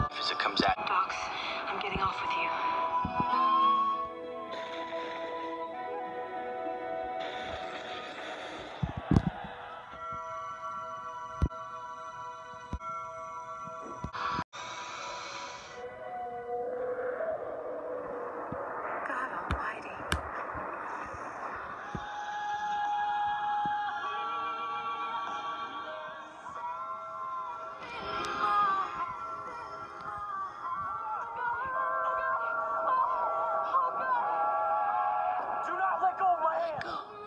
As it comes out. Docs, I'm getting off with you. God almighty. Do not let go of my hand!